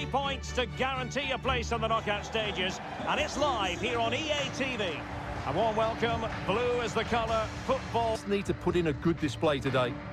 3 points to guarantee a place in the knockout stages, and it's live here on EA TV. A warm welcome. Blue is the colour. Football Need to put in a good display today.